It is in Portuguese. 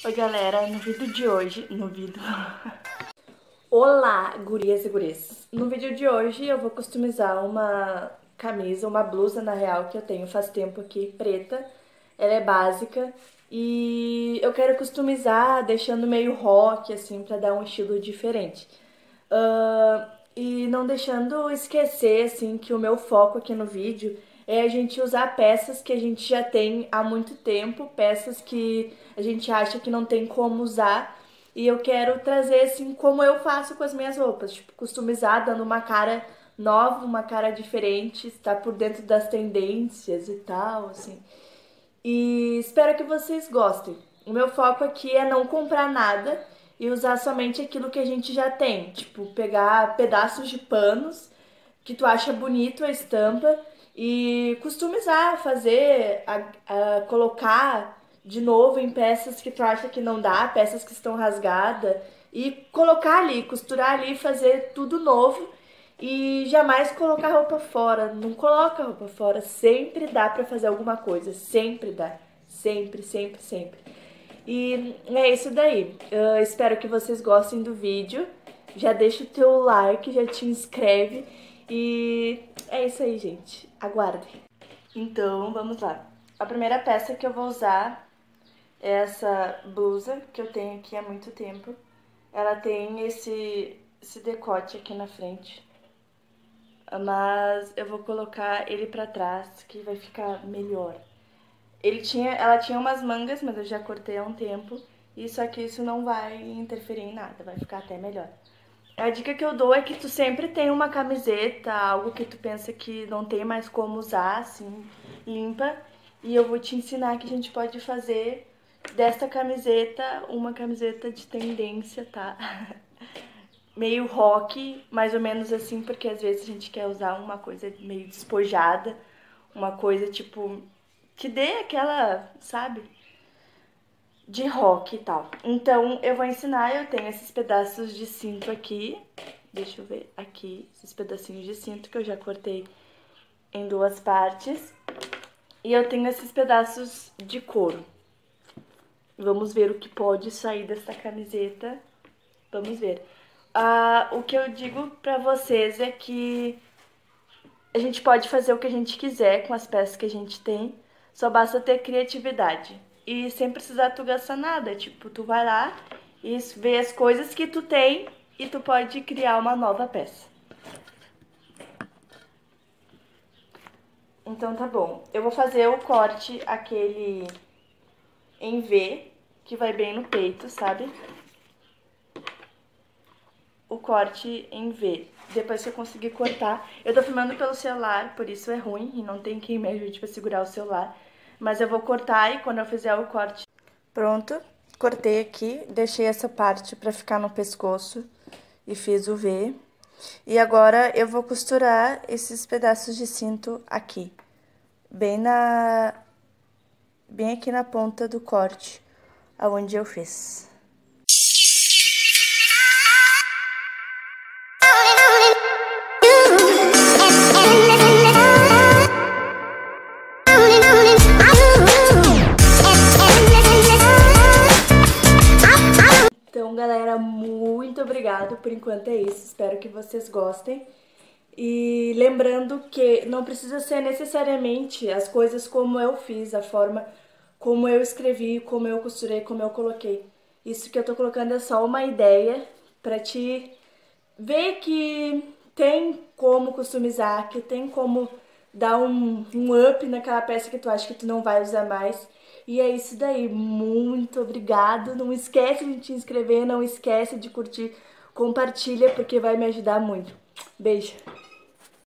Oi galera, no vídeo de hoje, Olá, gurias e gurias! No vídeo de hoje eu vou customizar uma camisa, uma blusa na real que eu tenho faz tempo aqui, preta. Ela é básica e eu quero customizar deixando meio rock assim pra dar um estilo diferente. E não deixando esquecer assim que o meu foco aqui no vídeo é a gente usar peças que a gente já tem há muito tempo, peças que a gente acha que não tem como usar. E eu quero trazer assim como eu faço com as minhas roupas, tipo, customizar, dando uma cara nova, uma cara diferente, estar por dentro das tendências e tal, assim. E espero que vocês gostem. O meu foco aqui é não comprar nada e usar somente aquilo que a gente já tem. Tipo, pegar pedaços de panos que tu acha bonito a estampa e customizar, fazer, colocar de novo em peças que tu acha que não dá, peças que estão rasgadas e colocar ali, costurar ali, fazer tudo novo e jamais colocar roupa fora. Não coloca roupa fora, sempre dá pra fazer alguma coisa, sempre dá, sempre, sempre, sempre. E é isso daí. Eu espero que vocês gostem do vídeo. Já deixa o teu like, já te inscreve e é isso aí, gente. Aguardem. Então, vamos lá. A primeira peça que eu vou usar é essa blusa que eu tenho aqui há muito tempo. Ela tem esse decote aqui na frente, mas eu vou colocar ele pra trás que vai ficar melhor. Ela tinha umas mangas, mas eu já cortei há um tempo. E só que isso não vai interferir em nada, vai ficar até melhor. A dica que eu dou é que tu sempre tenha uma camiseta, algo que tu pensa que não tem mais como usar, assim, limpa. E eu vou te ensinar que a gente pode fazer desta camiseta uma camiseta de tendência, tá? Meio rock, mais ou menos assim, porque às vezes a gente quer usar uma coisa meio despojada, uma coisa tipo que dê aquela, sabe, de rock e tal. Então eu vou ensinar, eu tenho esses pedaços de cinto aqui, deixa eu ver, aqui, esses pedacinhos de cinto que eu já cortei em duas partes. E eu tenho esses pedaços de couro. Vamos ver o que pode sair dessa camiseta. Vamos ver. O que eu digo pra vocês é que a gente pode fazer o que a gente quiser com as peças que a gente tem, só basta ter criatividade. E sem precisar tu gastar nada, tipo, tu vai lá e vê as coisas que tu tem e tu pode criar uma nova peça. Então tá bom. Eu vou fazer o corte aquele em V, que vai bem no peito, sabe? O corte em V. Depois que eu conseguir cortar, eu tô filmando pelo celular, por isso é ruim e não tem quem me ajude pra segurar o celular. Mas eu vou cortar e quando eu fizer o corte... Pronto, cortei aqui, deixei essa parte pra ficar no pescoço e fiz o V. E agora eu vou costurar esses pedaços de cinto aqui, bem aqui na ponta do corte, aonde eu fiz. Então, galera, muito obrigado. Por enquanto é isso. Espero que vocês gostem. E lembrando que não precisa ser necessariamente as coisas como eu fiz, a forma como eu escrevi, como eu costurei, como eu coloquei. Isso que eu tô colocando é só uma ideia pra te ver que tem como customizar, que tem como dar um up naquela peça que tu acha que tu não vai usar mais. E é isso daí, muito obrigado. Não esquece de te inscrever, não esquece de curtir, compartilha porque vai me ajudar muito. Beijo!